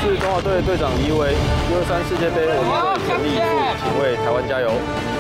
是中华队队长黎维，123世界杯，我们会全力以赴，请为台湾加油。